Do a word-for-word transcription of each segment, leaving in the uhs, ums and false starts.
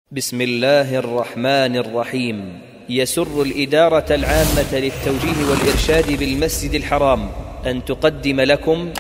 بسم الله الرحمن الرحيم. يسر الإدارة العامة للتوجيه والإرشاد بالمسجد الحرام أن تقدم لكم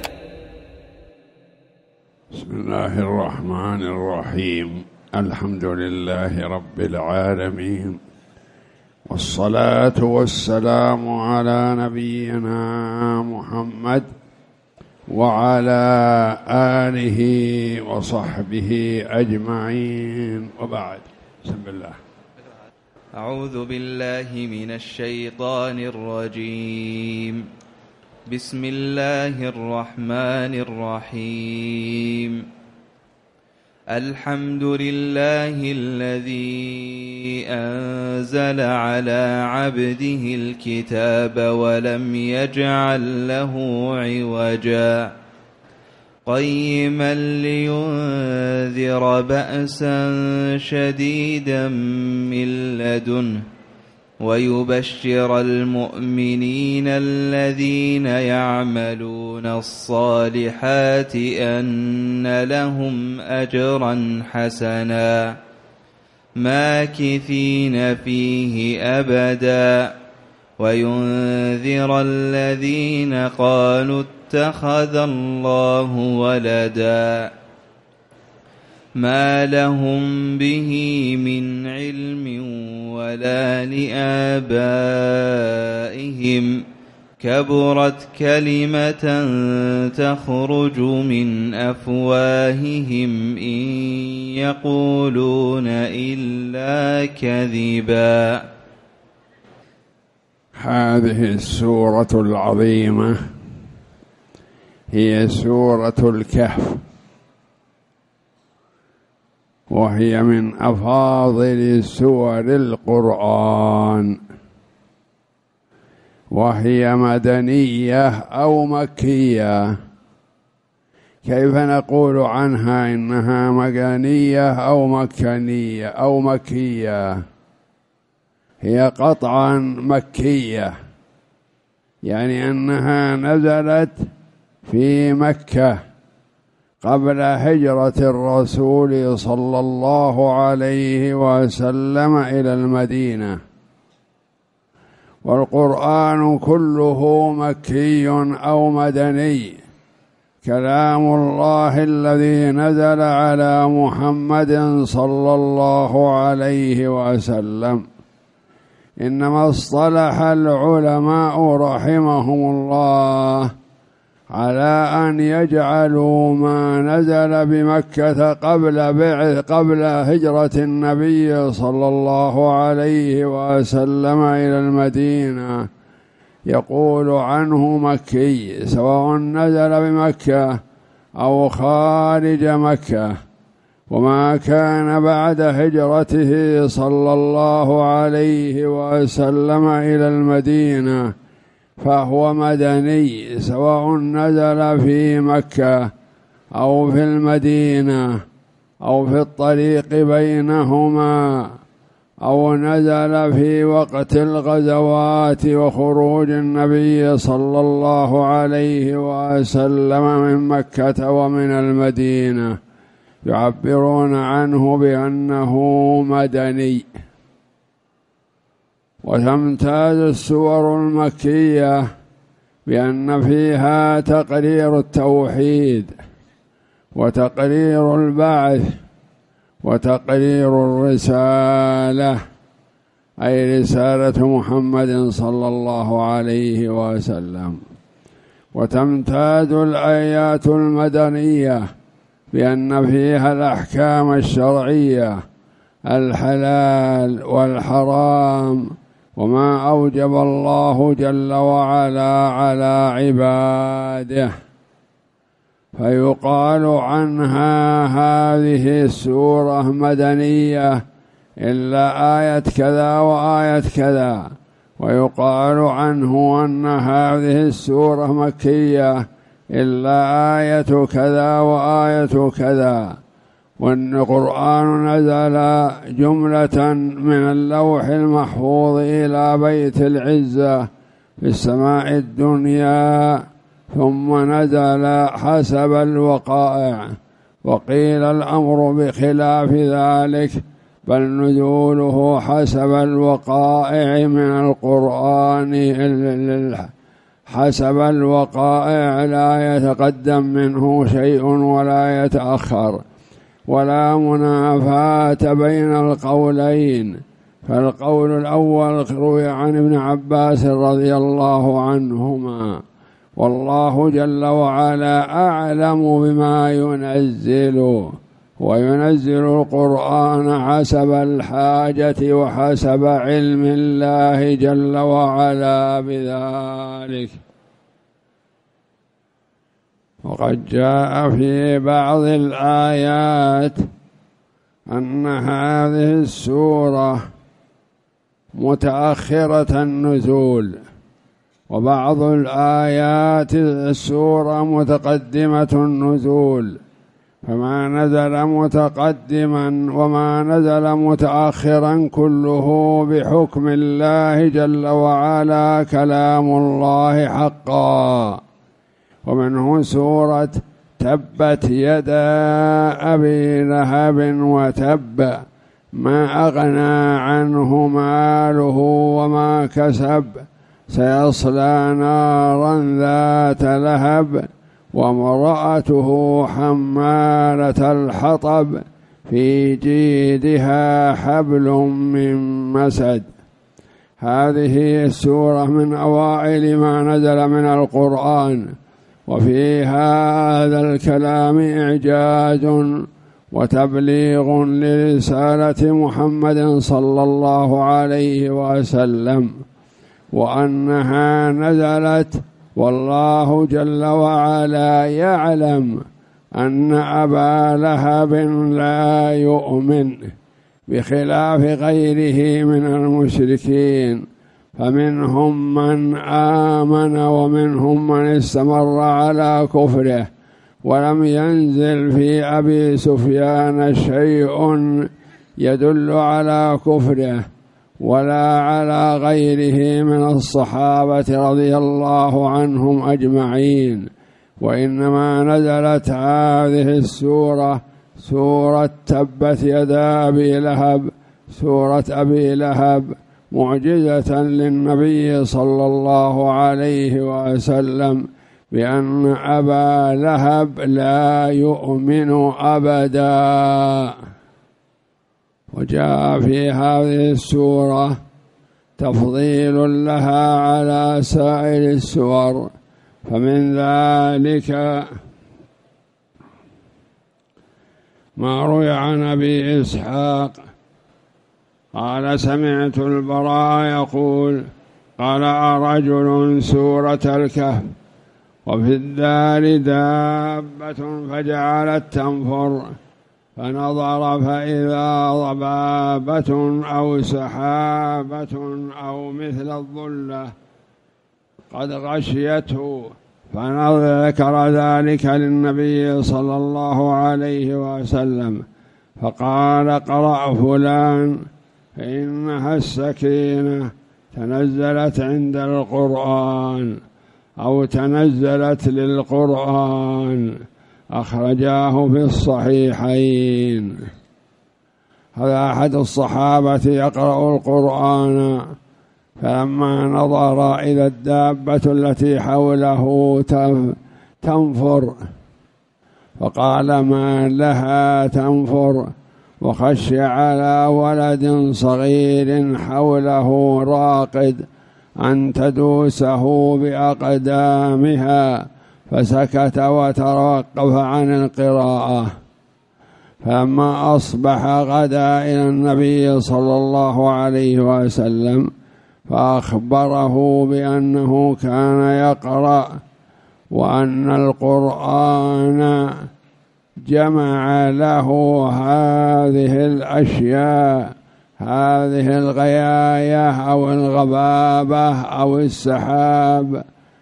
بسم الله الرحمن الرحيم. الحمد لله رب العالمين، والصلاة والسلام على نبينا محمد وعلى آله وصحبه أجمعين، وبعد. بسم الله. أعوذ بالله من الشيطان الرجيم. بسم الله الرحمن الرحيم. الحمد لله الذي أنزل على عبده الكتاب ولم يجعل له عوجا قيما لينذر بأسا شديدا من لدنه ويبشر المؤمنين الذين يعملون الصالحات أن لهم أجرا حسنا ماكثين فيه أبدا وينذر الذين قالوا اتخذ الله ولدا ما لهم به من علم ولا لآبائهم كبرت كلمة تخرج من أفواههم إن يقولون إلا كذبا. هذه السورة العظيمة هي سورة الكهف، وهي من أفاضل سور القرآن، وهي مدنية أو مكية. كيف نقول عنها إنها مدنية أو مكانية أو مكية؟ هي قطعا مكية، يعني أنها نزلت في مكة قبل هجرة الرسول صلى الله عليه وسلم إلى المدينة، والقرآن كله مكي أو مدني، كلام الله الذي نزل على محمد صلى الله عليه وسلم. إنما اصطلح العلماء رحمهم الله على أن يجعلوا ما نزل بمكة قبل بعث قبل هجرة النبي صلى الله عليه وسلم إلى المدينة يقول عنه مكي، سواء نزل بمكة أو خارج مكة. وما كان بعد هجرته صلى الله عليه وسلم إلى المدينة فهو مدني، سواء نزل في مكة أو في المدينة أو في الطريق بينهما، أو نزل في وقت الغزوات وخروج النبي صلى الله عليه وسلم من مكة ومن المدينة، يعبرون عنه بأنه مدني. وتمتاز السور المكية بأن فيها تقرير التوحيد وتقرير البعث وتقرير الرسالة، أي رسالة محمد صلى الله عليه وسلم. وتمتاز الآيات المدنية بأن فيها الأحكام الشرعية، الحلال والحرام، وما أوجب الله جل وعلا على عباده، فيقال عنها هذه السورة مدنية إلا آية كذا وآية كذا، ويقال عنه أن هذه السورة مكية إلا آية كذا وآية كذا. والقرآن نزل جملة من اللوح المحفوظ إلى بيت العزة في السماء الدنيا، ثم نزل حسب الوقائع، وقيل الأمر بخلاف ذلك بل نزوله حسب الوقائع من القرآن، حسب الوقائع لا يتقدم منه شيء ولا يتأخر، ولا منافاة بين القولين. فالقول الأول روي عن ابن عباس رضي الله عنهما: والله جل وعلا أعلم بما ينزل، وينزل القرآن حسب الحاجة وحسب علم الله جل وعلا بذلك. وقد جاء في بعض الآيات أن هذه السورة متأخرة النزول، وبعض الآيات السورة متقدمة النزول، فما نزل متقدما وما نزل متأخرا كله بحكم الله جل وعلا كلام الله حقا. ومنه سورة تبت يدا أبي لهب وتب ما أغنى عنه ماله وما كسب سيصلى نارا ذات لهب وامرأته حمالة الحطب في جيدها حبل من مسد. هذه السورة من أوائل ما نزل من القرآن، وفي هذا الكلام إعجاز وتبليغ لرسالة محمد صلى الله عليه وسلم، وأنها نزلت والله جل وعلا يعلم أن أبا لهب لا يؤمن بخلاف غيره من المشركين، فمنهم من آمن ومنهم من استمر على كفره، ولم ينزل في أبي سفيان شيء يدل على كفره ولا على غيره من الصحابة رضي الله عنهم أجمعين، وإنما نزلت هذه السورة سورة تبت يدا أبي لهب، سورة أبي لهب، معجزة للنبي صلى الله عليه وسلم بأن أبا لهب لا يؤمن أبدا. وجاء في هذه السورة تفضيل لها على سائر السور، فمن ذلك ما روي عن أبي إسحاق قال: سمعت البراء يقول: قرأ رجل سورة الكهف وفي الدار دابة فجعلت تنفر، فنظر فإذا ضبابة أو سحابة أو مثل الظلة قد غشيته، فذكر ذلك للنبي صلى الله عليه وسلم، فقال: قرأ فلان فإنها السكينة تنزلت عند القرآن أو تنزلت للقرآن، أخرجاه في الصحيحين. هذا أحد الصحابة يقرأ القرآن، فلما نظر إلى الدابة التي حوله تنفر فقال: ما لها تنفر؟ وخشي على ولد صغير حوله راقد أن تدوسه بأقدامها، فسكت وتوقف عن القراءة. فلما أصبح غدا إلى النبي صلى الله عليه وسلم فأخبره بأنه كان يقرأ، وأن القرآن جمع له هذه الأشياء، هذه الغياية أو الغبابة أو السحاب،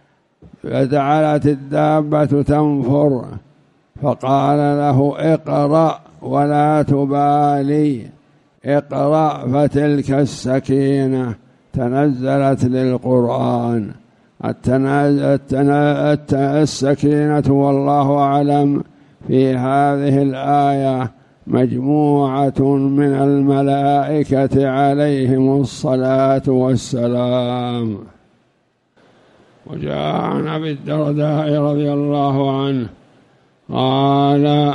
فجعلت الدابة تنفر، فقال له: اقرأ ولا تبالي، اقرأ فتلك السكينة تنزلت للقرآن. السكينة والله أعلم في هذه الآية مجموعة من الملائكة عليهم الصلاة والسلام. وجاء عن أبي الدرداء رضي الله عنه قال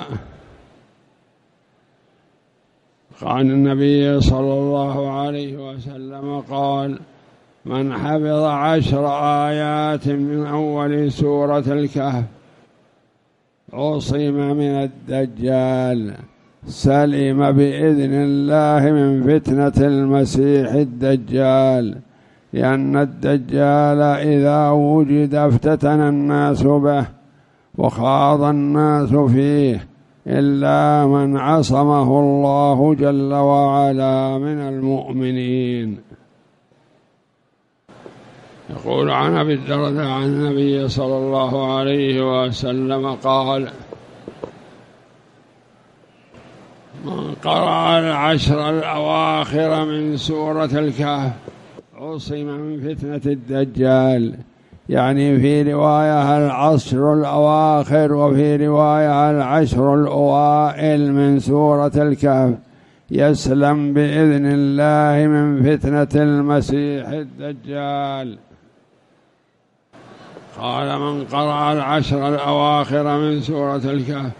عن النبي صلى الله عليه وسلم قال: من حفظ عشر آيات من أول سورة الكهف عصم من الدجال، سلم بإذن الله من فتنة المسيح الدجال، لأن الدجال إذا وجد افتتن الناس به وخاض الناس فيه إلا من عصمه الله جل وعلا من المؤمنين. يقول عن أبي الدرداء عن النبي صلى الله عليه وسلم قال: من قرأ العشر الأواخر من سورة الكهف عصم من فتنة الدجال، يعني في رواية العشر الأواخر وفي رواية العشر الأوائل من سورة الكهف، يسلم بإذن الله من فتنة المسيح الدجال. قال: من قرأ العشر الأواخر من سورة الكهف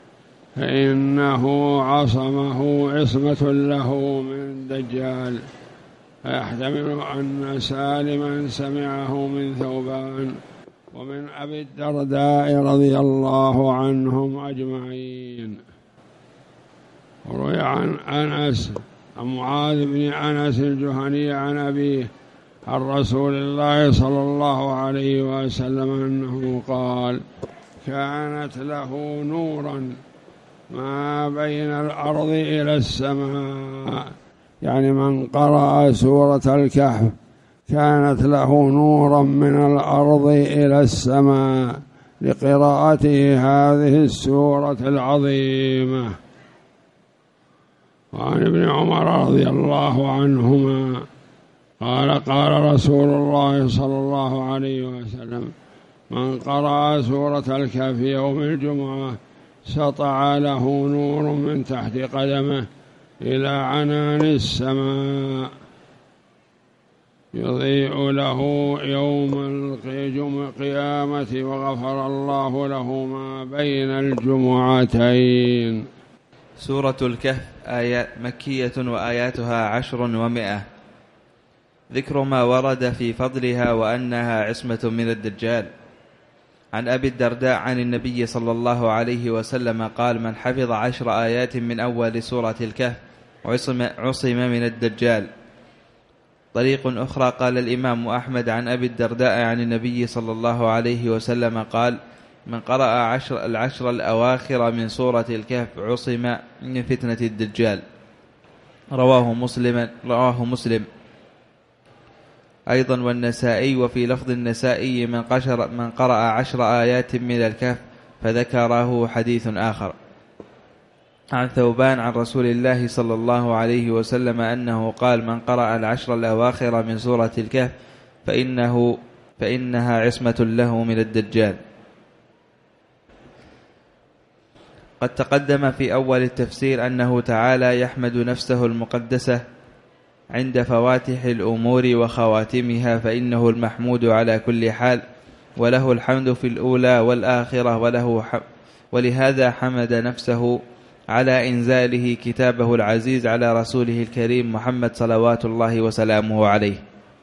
فإنه عصمه عصمة له من الدجال، فيحتمل أن سالما سمعه من ثوبان ومن أبي الدرداء رضي الله عنهم أجمعين. وروي عن أنس عن معاذ بن أنس الجهني عن أبيه عن رسول الله صلى الله عليه وسلم أنه قال: كانت له نورا ما بين الأرض إلى السماء، يعني من قرأ سورة الكهف كانت له نورا من الأرض إلى السماء لقراءته هذه السورة العظيمة. وعن ابن عمر رضي الله عنهما قال: قال رسول الله صلى الله عليه وسلم: من قرأ سورة الكهف يوم الجمعة سطع له نور من تحت قدمه إلى عنان السماء يضيء له يوم القيامة، وغفر الله له ما بين الجمعتين. سورة الكهف آيات مكية وآياتها عشر ومئة. ذكر ما ورد في فضلها وأنها عصمة من الدجال. عن أبي الدرداء عن النبي صلى الله عليه وسلم قال: من حفظ عشر آيات من أول سورة الكهف عصم, عصم من الدجال. طريق أخرى قال الإمام أحمد عن أبي الدرداء عن النبي صلى الله عليه وسلم قال: من قرأ عشر العشر الأواخر من سورة الكهف عصم من فتنة الدجال. رواه مسلم رواه مسلم أيضا والنسائي. وفي لفظ النسائي: من, قشر من قرأ عشر آيات من الكهف، فذكره حديث آخر. عن ثوبان عن رسول الله صلى الله عليه وسلم أنه قال: من قرأ العشر الأواخر من سورة الكهف فإنه فإنها عصمة له من الدجال. قد تقدم في أول التفسير أنه تعالى يحمد نفسه المقدسة عند فواتح الأمور وخواتمها، فإنه المحمود على كل حال، وله الحمد في الأولى والآخرة، وله ح... ولهذا حمد نفسه على إنزاله كتابه العزيز على رسوله الكريم محمد صلوات الله وسلامه عليه.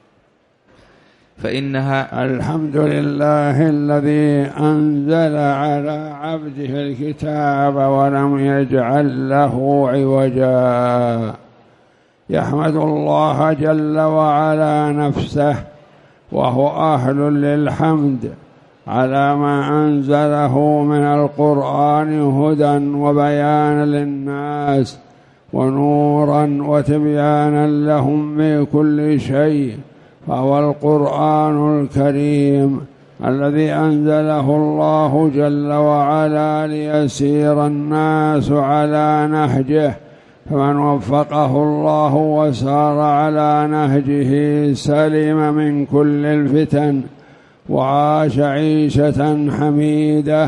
فإنها الحمد لله الذي أنزل على عبده الكتاب ولم يجعل له عوجا. يحمد الله جل وعلا نفسه وهو أهل للحمد على ما أنزله من القرآن هدى وبيانا للناس ونورا وتبيانا لهم بكل شيء، فهو القرآن الكريم الذي أنزله الله جل وعلا ليسير الناس على نهجه، فمن وفقه الله وسار على نهجه سلم من كل الفتن وعاش عيشة حميدة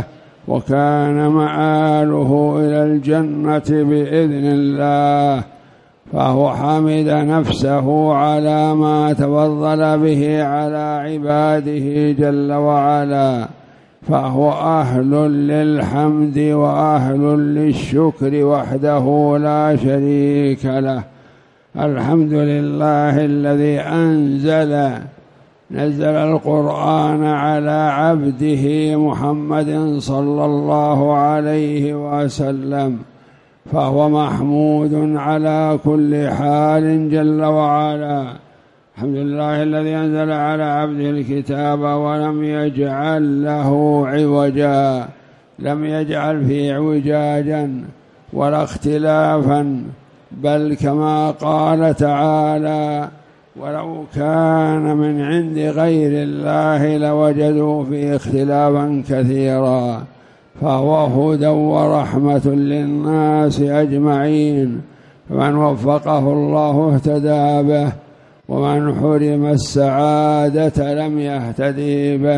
وكان مآله إلى الجنة بإذن الله، فهو حمد نفسه على ما تفضل به على عباده جل وعلا، فهو أهل للحمد وأهل للشكر وحده لا شريك له. الحمد لله الذي أنزل نزل القرآن على عبده محمد صلى الله عليه وسلم، فهو محمود على كل حال جل وعلا. الحمد لله الذي أنزل على عبده الكتاب ولم يجعل له عوجا، لم يجعل فيه اعوجاجا ولا اختلافا، بل كما قال تعالى: ولو كان من عند غير الله لوجدوا فيه اختلافا كثيرا، فهو هدى ورحمة للناس أجمعين، فمن وفقه الله اهتدى به، ومن حرم السعادة لم يهتدي به.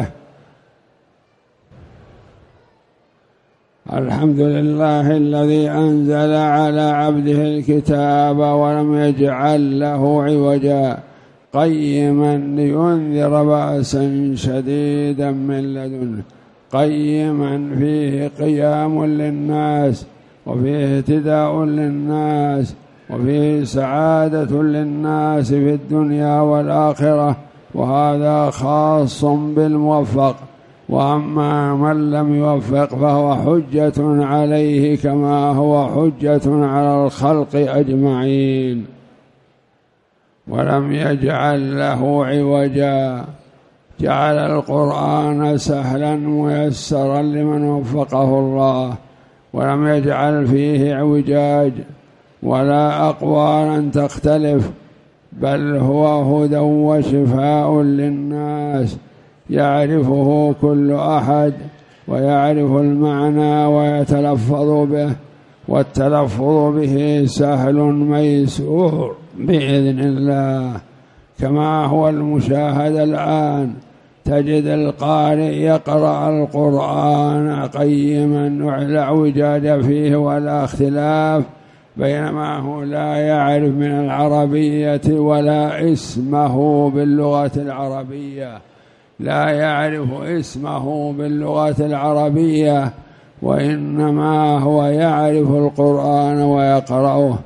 الحمد لله الذي أنزل على عبده الكتاب ولم يجعل له عوجا، قيما لينذر بأسا شديدا من لدنه، قيما فيه قيام للناس، وفيه اهتداء للناس، وفيه سعادة للناس في الدنيا والآخرة، وهذا خاص بالموفق. وأما من لم يوفق فهو حجة عليه كما هو حجة على الخلق أجمعين. ولم يجعل له عوجا، جعل القرآن سهلا ميسرا لمن وفقه الله، ولم يجعل فيه اعوجاج ولا أقوالا تختلف، بل هو هدى وشفاء للناس يعرفه كل أحد، ويعرف المعنى ويتلفظ به، والتلفظ به سهل ميسور بإذن الله، كما هو المشاهد الآن. تجد القارئ يقرأ القرآن قيما لا اعوجاج فيه ولا اختلاف، بينما هو لا يعرف من العربية ولا اسمه باللغة العربية، لا يعرف اسمه باللغة العربية، وإنما هو يعرف القرآن ويقرأه،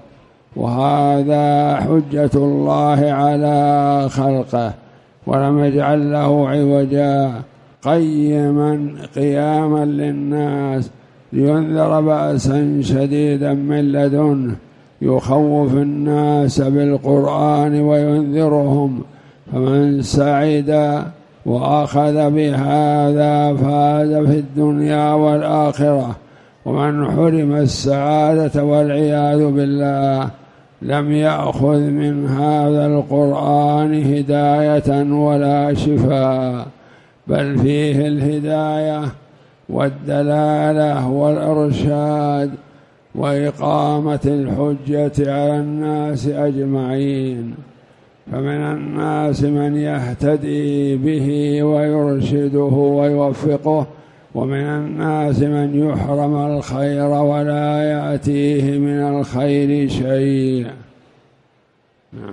وهذا حجة الله على خلقه. ولم يجعل له عوجا، قيما قياما للناس لينذر بأسا شديدا من لدنه، يخوف الناس بالقرآن وينذرهم، فمن سعد وأخذ بهذا فاز في الدنيا والآخرة، ومن حرم السعادة والعياذ بالله لم يأخذ من هذا القرآن هداية ولا شفاء، بل فيه الهداية والدلالة والإرشاد وإقامة الحجة على الناس أجمعين. فمن الناس من يهتدي به ويرشده ويوفقه، ومن الناس من يحرم الخير ولا يأتيه من الخير شيء. نعم.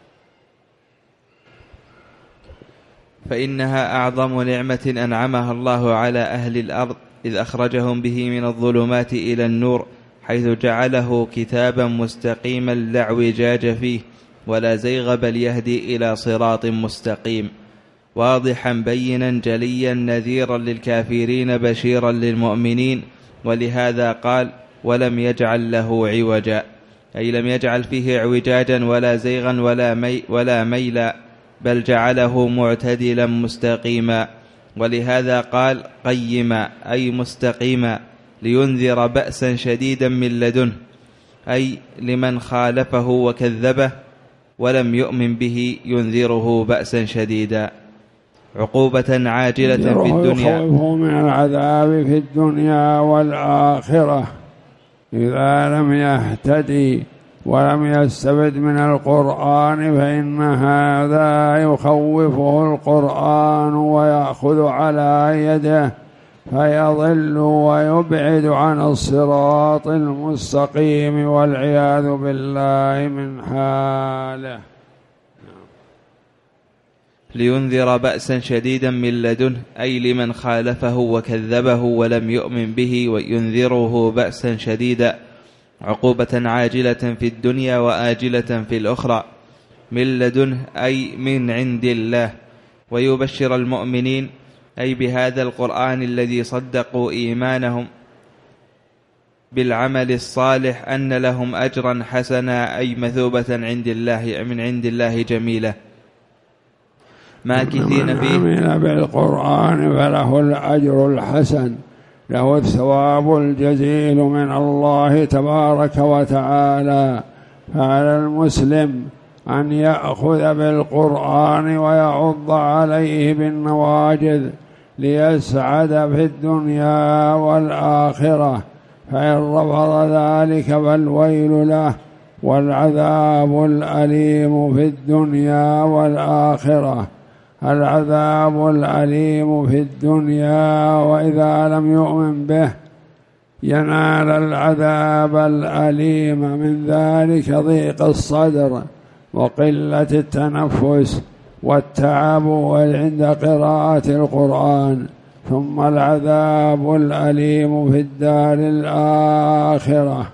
فإنها أعظم نعمة أنعمها الله على أهل الأرض، إذ أخرجهم به من الظلمات إلى النور، حيث جعله كتابا مستقيما لا اعوجاج فيه ولا زيغ، بل يهدي إلى صراط مستقيم واضحا بينا جليا نذيرا للكافرين بشيرا للمؤمنين. ولهذا قال: ولم يجعل له عوجا، أي لم يجعل فيه اعوجاجا ولا زيغا ولا, مي ولا ميلا، بل جعله معتدلا مستقيما. ولهذا قال: قيما، أي مستقيما، لينذر بأسا شديدا من لدنه، أي لمن خالفه وكذبه ولم يؤمن به ينذره بأسا شديدا، عقوبة عاجلة في الدنيا، يخوفه من العذاب في الدنيا والآخرة إذا لم يهتدي ولم يستفد من القرآن، فإن هذا يخوفه القرآن ويأخذ على يده فيضل ويبعد عن الصراط المستقيم والعياذ بالله من حاله. لينذر بأسا شديدا من لدنه، أي لمن خالفه وكذبه ولم يؤمن به، وينذره بأسا شديدا عقوبة عاجلة في الدنيا وآجلة في الأخرى. من لدنه أي من عند الله. ويبشر المؤمنين أي بهذا القرآن الذي صدقوا إيمانهم بالعمل الصالح أن لهم أجرا حسنا، أي مثوبة عند الله من عند الله جميلة ماكثين فيه. من عمل بالقرآن فله الأجر الحسن، له الثواب الجزيل من الله تبارك وتعالى. فعلى المسلم أن يأخذ بالقرآن ويعض عليه بالنواجذ ليسعد في الدنيا والآخرة، فإن رفض ذلك فالويل له والعذاب الأليم في الدنيا والآخرة. العذاب الأليم في الدنيا، وإذا لم يؤمن به ينال العذاب الأليم من ذلك ضيق الصدر وقلة التنفس والتعب عند قراءة القرآن، ثم العذاب الأليم في الدار الآخرة.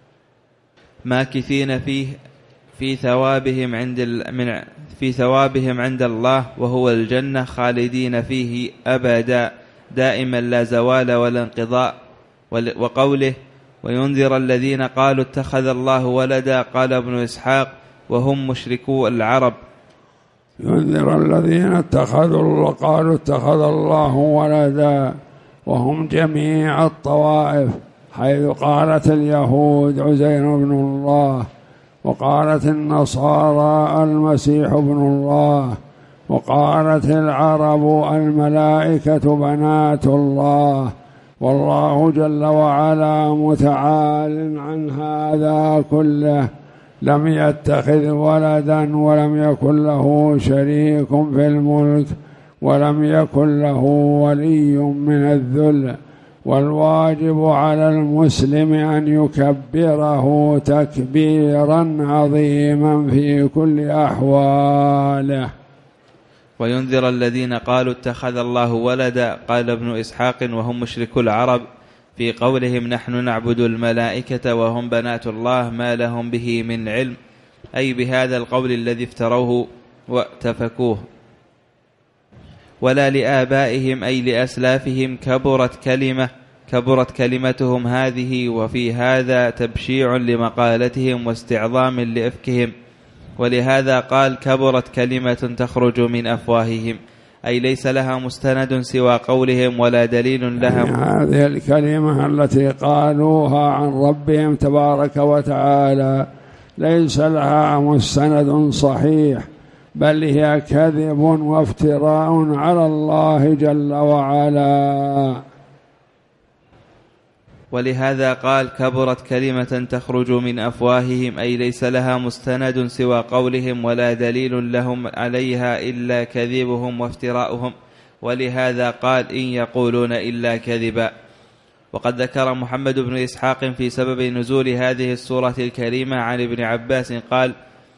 ماكثين فيه في ثوابهم عند من في ثوابهم عند الله، وهو الجنة، خالدين فيه أبدا دائما لا زوال ولا انقضاء. وقوله وينذر الذين قالوا اتخذ الله ولدا، قال ابن إسحاق وهم مشركو العرب. ينذر الذين اتخذوا قالوا اتخذ الله ولدا، وهم جميع الطوائف، حيث قالت اليهود عزير بن الله، وقالت النصارى المسيح ابن الله، وقالت العرب الملائكة بنات الله. والله جل وعلا متعال عن هذا كله، لم يتخذ ولدا ولم يكن له شريك في الملك ولم يكن له ولي من الذل. والواجب على المسلم أن يكبره تكبيرا عظيما في كل أحواله. وينذر الذين قالوا اتخذ الله ولدا، قال ابن إسحاق وهم مشركو العرب في قولهم نحن نعبد الملائكة وهم بنات الله ما لهم به من علم، أي بهذا القول الذي افتروه واتفكوه. ولا لآبائهم أي لأسلافهم كبرت كلمة كبرت كلمتهم هذه، وفي هذا تبشيع لمقالتهم واستعظام لإفكهم. ولهذا قال كبرت كلمة تخرج من أفواههم، أي ليس لها مستند سوى قولهم ولا دليل لها. يعني هذه الكلمة التي قالوها عن ربهم تبارك وتعالى ليس لها مستند صحيح، بل هي كذب وافتراء على الله جل وعلا. ولهذا قال كبرت كلمة تخرج من أفواههم، أي ليس لها مستند سوى قولهم ولا دليل لهم عليها إلا كذبهم وافتراؤهم. ولهذا قال إن يقولون إلا كذبا. وقد ذكر محمد بن إسحاق في سبب نزول هذه السورة الكريمة عن ابن عباس قال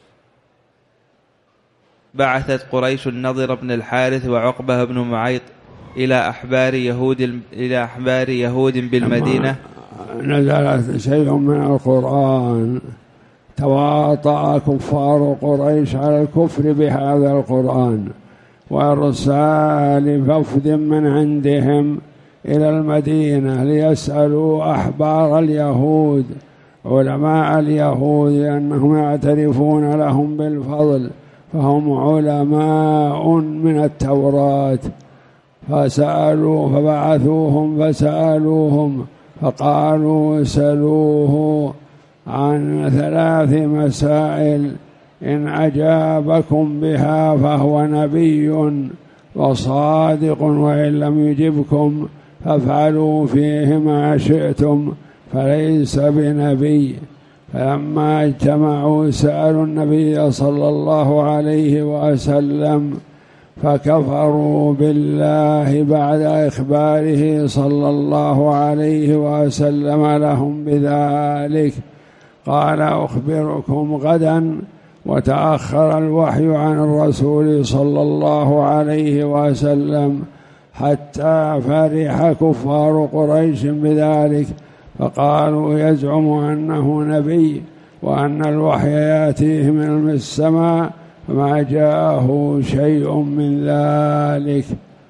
بعثت قريش النضر بن الحارث وعقبة بن معيط إلى أحبار يهود إلى أحبار يهود بالمدينة. نزلت شيء من القرآن، تواطأ كفار قريش على الكفر بهذا القرآن وإرسال وفد من عندهم إلى المدينة ليسألوا أحبار اليهود علماء اليهود أنهم يعترفون لهم بالفضل، فهم علماء من التوراة. فسألوا فبعثوهم فسألوهم فقالوا سألوه عن ثلاث مسائل، إن أجابكم بها فهو نبي وصادق، وإن لم يجبكم فافعلوا فيه ما شئتم فليس بنبي. فلما اجتمعوا سألوا النبي صلى الله عليه وسلم فكفروا بالله بعد إخباره صلى الله عليه وسلم لهم بذلك. قال: أخبركم غدا. وتأخر الوحي عن الرسول صلى الله عليه وسلم حتى فرح كفار قريش بذلك، فقالوا: يزعم أنه نبي وأن الوحي يأتيه من السماء، فما جاءه شيء من ذلك.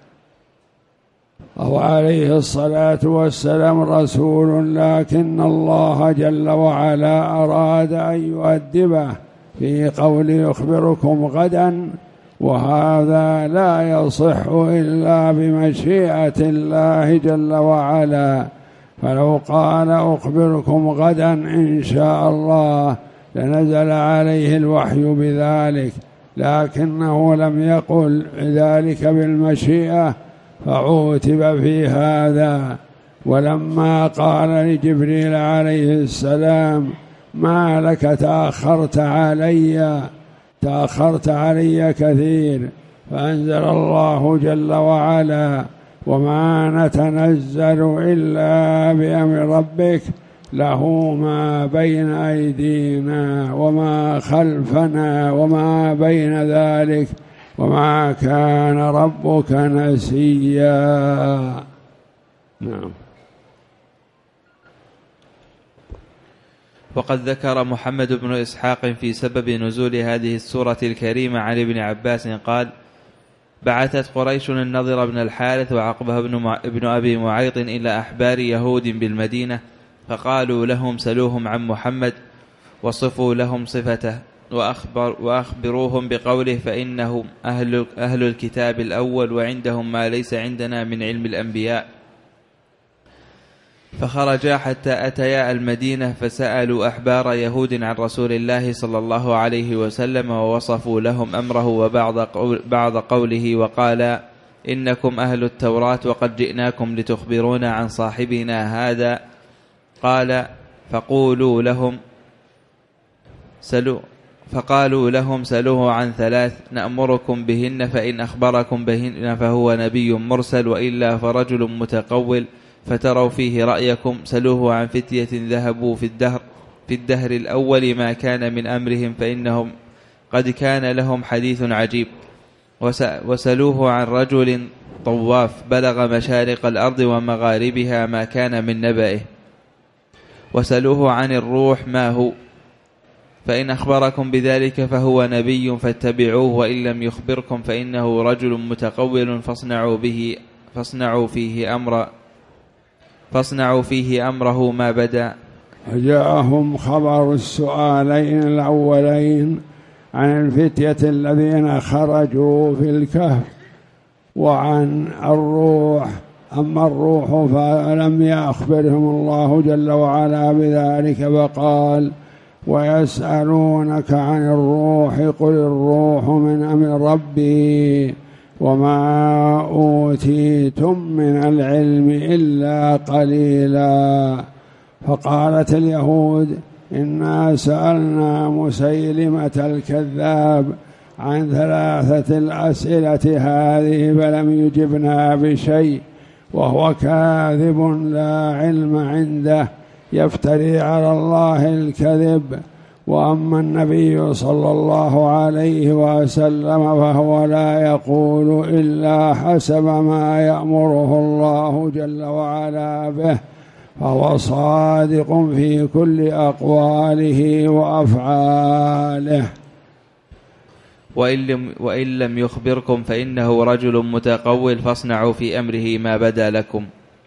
وهو عليه الصلاة والسلام رسول، لكن الله جل وعلا أراد أن يؤدبه في قول يخبركم غدا، وهذا لا يصح إلا بمشيئة الله جل وعلا. فلو قال أخبركم غدا إن شاء الله لنزل عليه الوحي بذلك، لكنه لم يقل ذلك بالمشيئة فعوتب في هذا. ولما قال لجبريل عليه السلام: ما لك تأخرت علي تأخرت علي كثير، فأنزل الله جل وعلا: وما نتنزل إلا بأمر ربك له ما بين أيدينا وما خلفنا وما بين ذلك وما كان ربك نسيا. نعم. وقد ذكر محمد بن إسحاق في سبب نزول هذه السورة الكريمة عن ابن عباس قال: بعثت قريش النضر بن الحارث وعقبه بن أبي معيط إلى أحبار يهود بالمدينة، فقالوا لهم: سلوهم عن محمد وصفوا لهم صفته وأخبر وأخبروهم بقوله، فإنهم أهل, أهل الكتاب الأول وعندهم ما ليس عندنا من علم الأنبياء. فخرجا حتى أتيا المدينة، فسألوا أحبار يهود عن رسول الله صلى الله عليه وسلم، ووصفوا لهم أمره وبعض قول بعض قوله، وقال: إنكم أهل التوراة وقد جئناكم لتخبرونا عن صاحبنا هذا. قال: فقولوا لهم سلوا فقالوا لهم: سلوه عن ثلاث نأمركم بهن، فإن أخبركم بهن فهو نبي مرسل، وإلا فرجل متقول فتروا فيه رأيكم. سلوه عن فتية ذهبوا في الدهر في الدهر الأول ما كان من أمرهم، فإنهم قد كان لهم حديث عجيب. وسلوه عن رجل طواف بلغ مشارق الأرض ومغاربها ما كان من نبأه. وسلوه عن الروح ما هو، فإن أخبركم بذلك فهو نبي فاتبعوه، وإن لم يخبركم فإنه رجل متقول فاصنعوا به فاصنعوا فيه أمر فاصنعوا فيه أمره ما بدأ. جاءهم خبر السؤالين الأولين عن الفتية الذين خرجوا في الكهف وعن الروح. أما الروح فلم يخبرهم الله جل وعلا بذلك، فقال: ويسألونك عن الروح قل الروح من أمر ربي وما أوتيتم من العلم إلا قليلا. فقالت اليهود: إنا سألنا مسيلمة الكذاب عن ثلاثة الأسئلة هذه فلم يجبنا بشيء، وهو كاذب لا علم عنده يفتري على الله الكذب. وأما النبي صلى الله عليه وسلم فهو لا يقول إلا حسب ما يأمره الله جل وعلا به، فهو صادق في كل أقواله وأفعاله. وإن لم, وإن لم يخبركم فإنه رجل متقول فاصنعوا في أمره ما بدا لكم.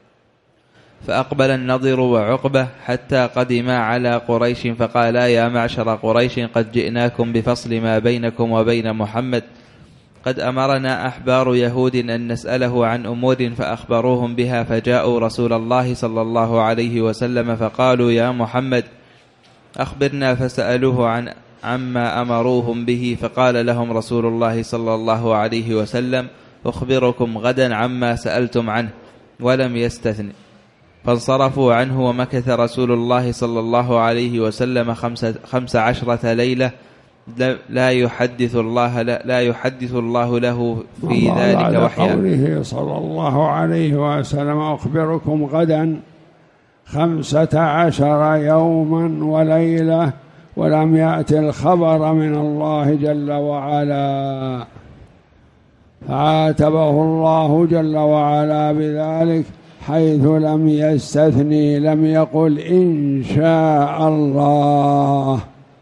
فأقبل النضر وعقبة حتى قدما على قريش، فقالا: يا معشر قريش قد جئناكم بفصل ما بينكم وبين محمد. قد أمرنا أحبار يهود أن نسأله عن أمور فأخبروهم بها، فجاءوا رسول الله صلى الله عليه وسلم فقالوا: يا محمد أخبرنا، فسألوه عن عما أمروهم به، فقال لهم رسول الله صلى الله عليه وسلم: أخبركم غدا عما سألتم عنه، ولم يستثن. فانصرفوا عنه، ومكث رسول الله صلى الله عليه وسلم خمس, خمس عشرة ليلة لا يحدث الله لا يحدث الله له في ذلك وحيا. قوله صلى الله عليه وسلم أخبركم غدا خمسة عشر يوما وليلة ولم يأتي الخبر من الله جل وعلا، فعاتبه الله جل وعلا بذلك حيث لم يستثني، لم يقل إن شاء الله.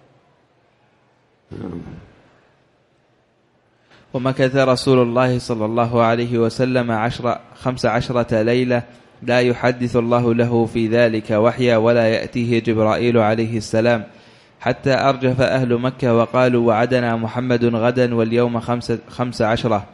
ومكث رسول الله صلى الله عليه وسلم عشر خمس عشرة ليلة لا يحدث الله له في ذلك وحيا ولا يأتيه جبرائيل عليه السلام، حتى أرجف أهل مكة وقالوا وعدنا محمد غدا واليوم خمس, خمس عشرة،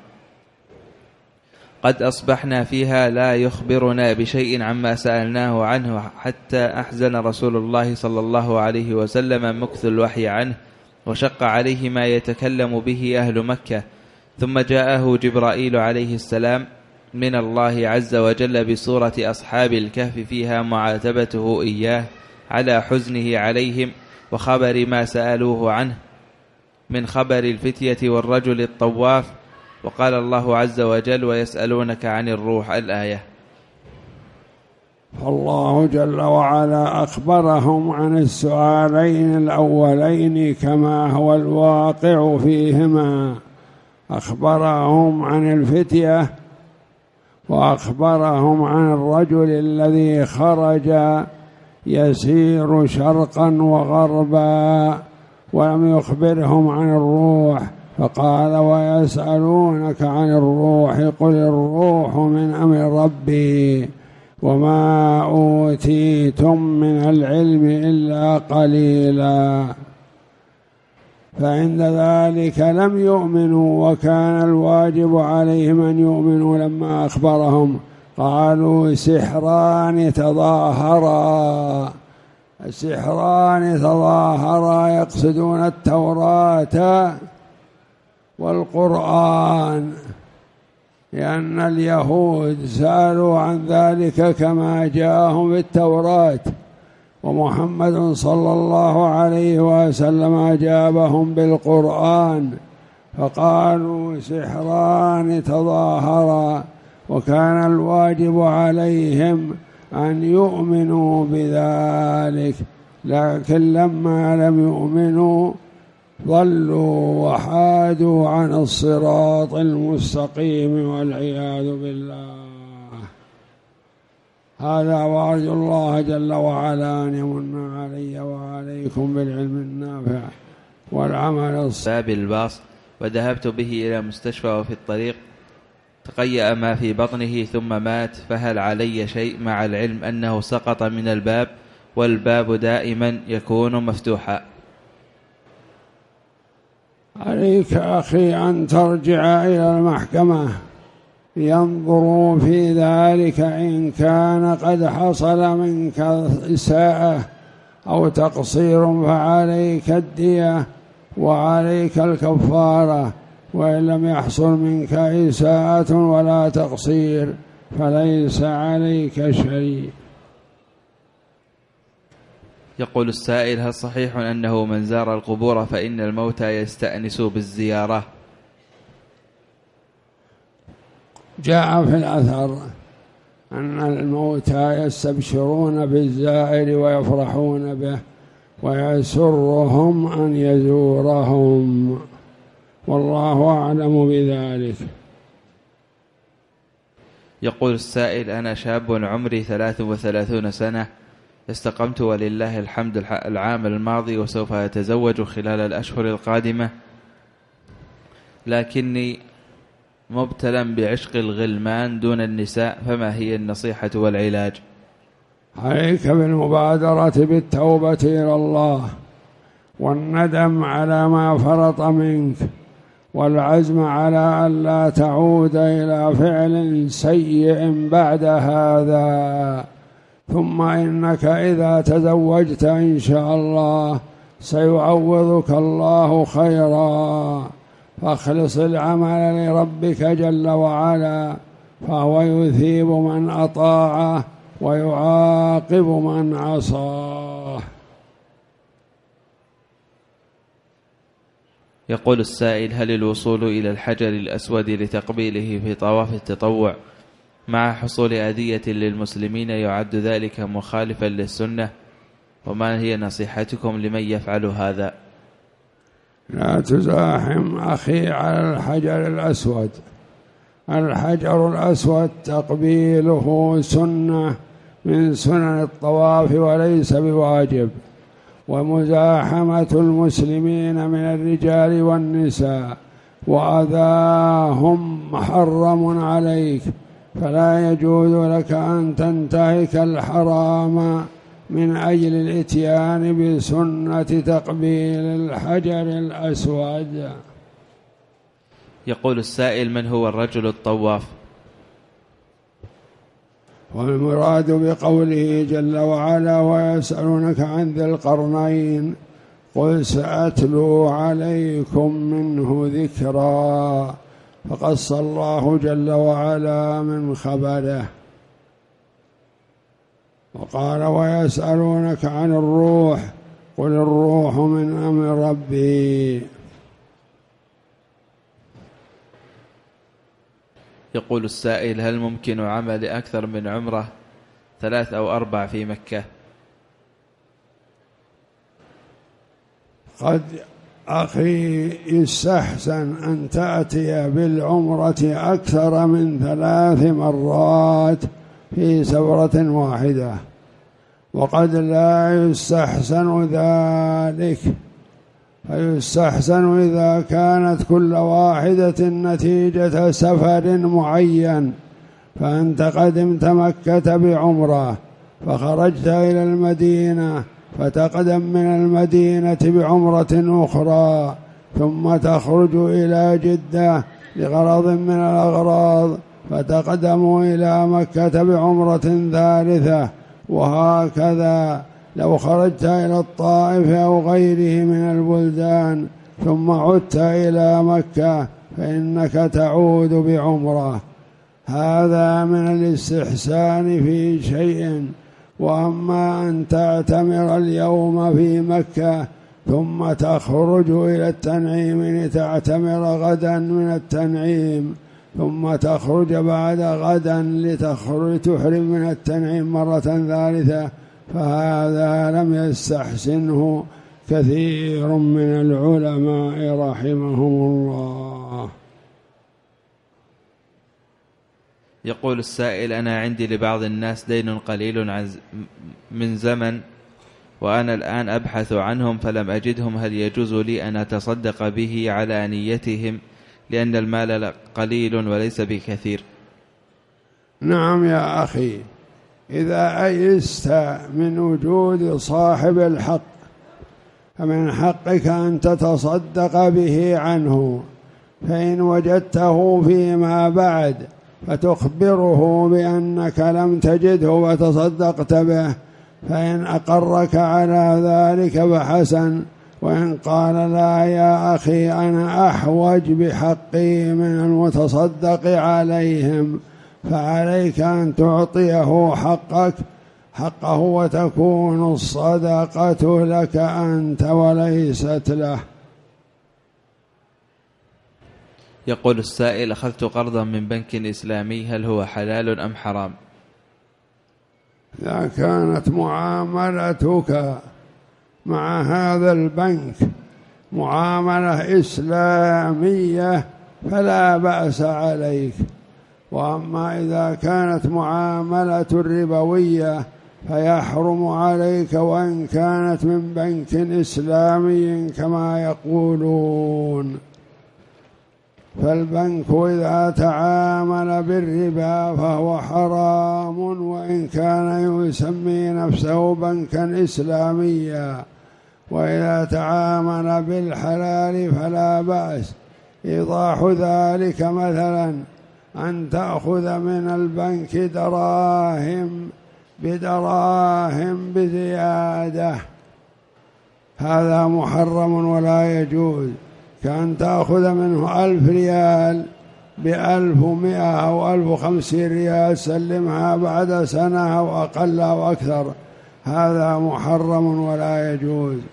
قد أصبحنا فيها لا يخبرنا بشيء عما سألناه عنه، حتى أحزن رسول الله صلى الله عليه وسلم مكث الوحي عنه وشق عليه ما يتكلم به أهل مكة. ثم جاءه جبرائيل عليه السلام من الله عز وجل بصورة أصحاب الكهف فيها معاتبته إياه على حزنه عليهم وخبر ما سألوه عنه من خبر الفتية والرجل الطواف. وقال الله عز وجل ويسألونك عن الروح الآية. الله جل وعلا أخبرهم عن السؤالين الأولين كما هو الواقع فيهما، أخبرهم عن الفتية وأخبرهم عن الرجل الذي خرج يسير شرقا وغربا، ولم يخبرهم عن الروح، فقال ويسألونك عن الروح قل الروح من أمر ربي وما أوتيتم من العلم إلا قليلا. فعند ذلك لم يؤمنوا، وكان الواجب عليهم أن يؤمنوا. لما أخبرهم قالوا سحران تظاهرا، السحران تظاهرا يقصدون التوراة والقرآن، لأن اليهود سألوا عن ذلك كما جاءهم في التوراة، ومحمد صلى الله عليه وسلم أجابهم بالقرآن، فقالوا سحران تظاهرا، وكان الواجب عليهم أن يؤمنوا بذلك، لكن لما لم يؤمنوا ضلوا وحادوا عن الصراط المستقيم والعياذ بالله. هذا وأرجو الله جل وعلا أن يمن علي وعليكم بالعلم النافع والعمل الصالح. باب الباص. وذهبت به إلى مستشفى وفي الطريق تقيأ ما في بطنه ثم مات، فهل علي شيء مع العلم أنه سقط من الباب والباب دائما يكون مفتوحا؟ عليك أخي أن ترجع إلى المحكمة ينظروا في ذلك، إن كان قد حصل منك إساءة أو تقصير فعليك الدية وعليك الكفارة، وإن لم يحصل منك إساءة ولا تقصير فليس عليك شيء. يقول السائل هل صحيح أنه من زار القبور فإن الموتى يستأنسوا بالزيارة؟ جاء في الأثر أن الموتى يستبشرون بالزائر ويفرحون به ويسرهم أن يزورهم، والله أعلم بذلك. يقول السائل أنا شاب عمري ثلاث وثلاثون سنة، استقمت ولله الحمد العام الماضي وسوف أتزوج خلال الأشهر القادمة، لكني مبتلا بعشق الغلمان دون النساء، فما هي النصيحة والعلاج؟ عليك بالمبادرة بالتوبة إلى الله والندم على ما فرط منك والعزم على أن لا تعود إلى فعل سيء بعد هذا، ثم إنك إذا تزوجت إن شاء الله سيعوضك الله خيرا، فاخلص العمل لربك جل وعلا، فهو يثيب من أطاعه ويعاقب من عصاه. يقول السائل: هل الوصول إلى الحجر الأسود لتقبيله في طواف التطوع مع حصول أذية للمسلمين يعد ذلك مخالفا للسنة؟ وما هي نصيحتكم لمن يفعل هذا؟ لا تزاحم أخي على الحجر الأسود. الحجر الأسود تقبيله سنة من سنن الطواف وليس بواجب، ومزاحمة المسلمين من الرجال والنساء وأذاهم محرم عليك، فلا يجوز لك أن تنتهك الحرام من أجل الإتيان بسنة تقبيل الحجر الأسود. يقول السائل: من هو الرجل الطواف؟ والمراد بقوله جل وعلا: ويسألونك عن ذي القرنين قل سأتلو عليكم منه ذكرا، فقص الله جل وعلا من خبره. وقال: ويسألونك عن الروح قل الروح من أمر ربي. يقول السائل: هل ممكن عمل أكثر من عمرة ثلاث أو أربع في مكة؟ قد أخي يستحسن أن تأتي بالعمرة أكثر من ثلاث مرات في سفرة واحدة، وقد لا يستحسن ذلك، فيستحسن إذا كانت كل واحدة نتيجة سفر معين، فأنت قدمت مكة بعمرة فخرجت إلى المدينة فتقدم من المدينة بعمرة أخرى، ثم تخرج إلى جدة لغرض من الأغراض فتقدموا إلى مكة بعمرة ثالثة، وهكذا لو خرجت إلى الطائف أو غيره من البلدان ثم عدت إلى مكة فإنك تعود بعمرة. هذا من الاستحسان في شيء. وأما أن تعتمر اليوم في مكة ثم تخرج إلى التنعيم لتعتمر غدا من التنعيم، ثم تخرج بعد غدا لتخرج تحرم من التنعيم مرة ثالثة، فهذا لم يستحسنه كثير من العلماء رحمهم الله. يقول السائل: أنا عندي لبعض الناس دين قليل عن من زمن، وأنا الآن أبحث عنهم فلم أجدهم، هل يجوز لي أن أتصدق به على نيتهم لأن المال قليل وليس بكثير؟ نعم يا أخي، إذا أيست من وجود صاحب الحق فمن حقك أن تتصدق به عنه، فإن وجدته فيما بعد فتخبره بأنك لم تجده وتصدقت به، فإن أقرك على ذلك فحسن، وإن قال لا يا أخي أنا أحوج بحقي من المتصدق عليهم، فعليك أن تعطيه حقك حقه وتكون الصدقة لك أنت وليست له. يقول السائل: أخذت قرضا من بنك إسلامي، هل هو حلال أم حرام؟ إذا كانت معاملتك مع هذا البنك معاملة إسلامية فلا بأس عليك، وأما إذا كانت معاملة ربوية فيحرم عليك وإن كانت من بنك إسلامي كما يقولون. فالبنك إذا تعامل بالربا فهو حرام وإن كان يسمي نفسه بنكا إسلاميا، وإذا تعامل بالحلال فلا بأس. إيضاح ذلك مثلا أن تأخذ من البنك دراهم بدراهم بزيادة، هذا محرم ولا يجوز، كأن تأخذ منه ألف ريال بألف ومئة أو ألف وخمسين ريال سلمها بعد سنة أو أقل أو أكثر، هذا محرم ولا يجوز.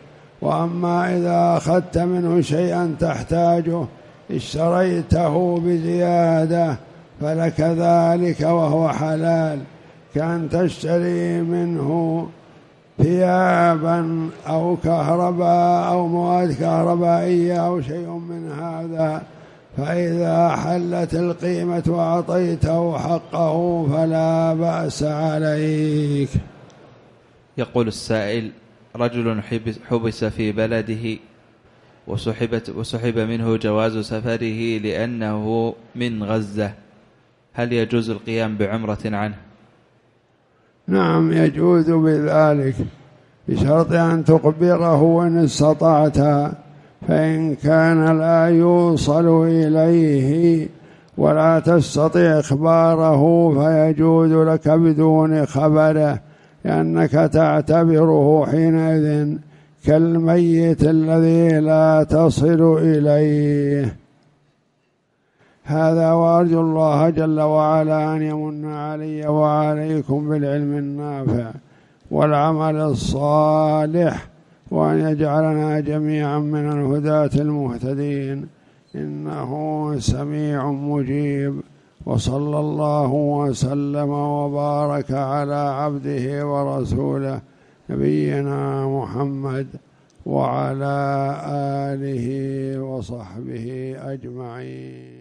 وأما إذا أخذت منه شيئا تحتاجه اشتريته بزيادة فلك ذلك وهو حلال، كأن تشتري منه ثيابا أو كهرباء أو مواد كهربائية أو شيء من هذا، فإذا حلت القيمة وأعطيته حقه فلا بأس عليك. يقول السائل: رجل حبس في بلده وسحبت وسحب منه جواز سفره لأنه من غزة، هل يجوز القيام بعمرة عنه؟ نعم يجوز بذلك، بشرط أن تخبره إن استطعت، فإن كان لا يوصل إليه ولا تستطيع إخباره فيجوز لك بدون خبره، لأنك تعتبره حينئذ كالميت الذي لا تصل إليه. هذا، وأرجو الله جل وعلا أن يمن علي وعليكم بالعلم النافع والعمل الصالح، وأن يجعلنا جميعا من الهداة المهتدين، إنه سميع مجيب. وصلى الله وسلم وبارك على عبده ورسوله نبينا محمد وعلى آله وصحبه أجمعين.